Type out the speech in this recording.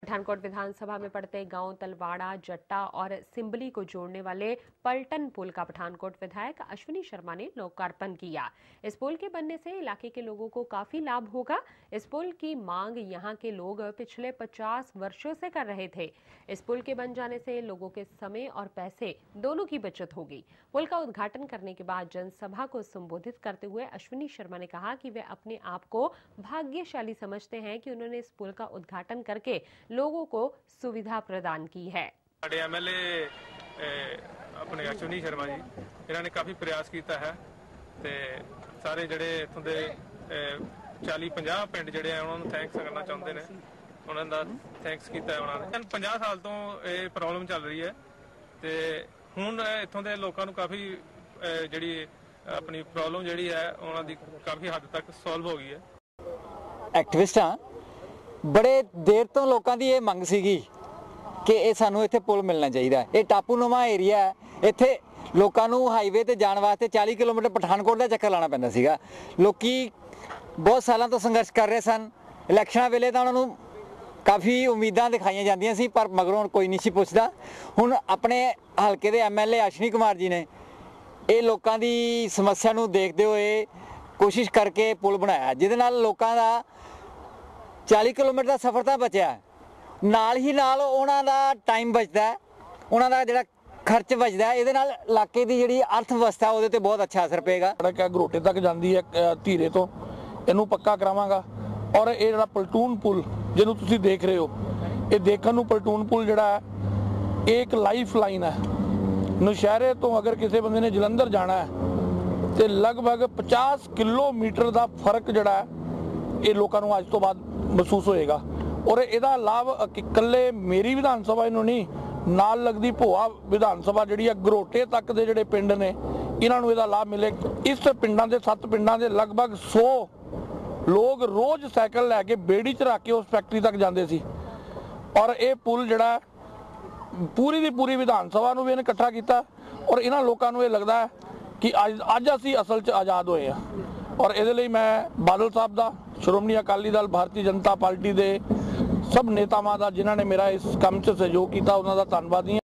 पठानकोट विधानसभा में पड़ते गांव तलवाड़ा, जट्टा और सिंबली को जोड़ने वाले पलटन पुल का पठानकोट विधायक अश्विनी शर्मा ने लोकार्पण किया। इस पुल के बनने से इलाके के लोगों को काफी लाभ होगा। इस पुल की मांग यहां के लोग पिछले 50 वर्षों से कर रहे थे। इस पुल के बन जाने से लोगों के समय और पैसे दोनों की बचत होगी। पुल का उद्घाटन करने के बाद जनसभा को संबोधित करते हुए अश्विनी शर्मा ने कहा कि वे अपने आप को भाग्यशाली समझते हैं कि उन्होंने इस पुल का उद्घाटन करके लोगों को सुविधा प्रदान की है। एमएलए अपने अश्विनी शर्मा जी इन्होंने काफी प्रयास किया है ते सारे जड़े इत्थों दे 40-50 पिंड जड़े हैं उन्होंने थैंक्स करना चाहते हैं। उन्होंने थैंक्स किया है। उन्होंने 50 साल तो ये प्रॉब्लम चल रही है ते हुण इत्थों दे लोकां नूं काफी जड़ी अपनी प्रॉब्लम जड़ी है उन्हां दी काफी हद तक सॉल्व हो गई है। एक्टिविस्ट हाँ बड़े देर तो लोगों की ये मंग सी कि ये सानू इत्थे पुल मिलना चाहिए। ये टापूनुमा एरिया है, इत्थे लोगों को हाईवे ते जाने वास्ते 40 किलोमीटर पठानकोट का चक्कर लाना पैंदा सीगा। लोकी बहुत सालों तो संघर्ष कर रहे सन। इलैक्शन वेले तो उन्होंने काफ़ी उम्मीदां दिखाई जांदियां सी पर मगरों कोई नहीं सी पुछदा। हुण अपने हलके दे एमएलए अश्विनी कुमार जी ने ये लोगों की समस्या नूं देखते हुए कोशिश करके पुल बनाया जिहदे नाल लोकां दा 40 किलोमीटर का सफ़र तो बचा, नाल ही नाल उन्हां दा टाइम बचता है, उन्हां दा जिहड़ा खर्च बचता है। इहदे नाल इलाके की जिहड़ी अर्थव्यवस्था उहदे ते बहुत अच्छा असर पेगा। सड़क है घरोटे तक जाती है धीरे तो इनू पक्का करावांगा और ये जिहड़ा पलटून पुल जिहनूं तुसीं देख रहे हो ये देखण नूं पलटून पुल जिहड़ा है एक लाइफ लाइन है। नौशहरे तो अगर किसी बंदे ने जलंधर जाना है तो लगभग 50 किलोमीटर का फर्क जिहड़ा है ये लोगों को अज तो बाद महसूस होएगा। और इसका लाभ कल्ले मेरी विधान सभा इनू नहीं नाल लगती भोआ विधान सभा जिहड़ी है घरोटे तक के जिहड़े पिंड ने इन्हों इसका लाभ मिले। इस पिंडां दे 7 पिंडां दे लगभग 100 लोग रोज़ साइकिल लैके बेड़ी च रख के उस फैक्ट्री तक जाते सी। और ये पुल जिहड़ा पूरी दी पूरी विधान सभा नूं भी इन्हें इकट्ठा किया और इन्हां लोकां नूं ये लगदा है कि अज असीं असल च आज़ाद होए हैं। और इहदे लई मैं बादल साहब दा, श्रोमणी अकाली दल, भारतीय जनता पार्टी के सब नेतावां दा जिन्हां ने मेरा इस काम च सहयोग किया उन्हां दा धन्नवादी।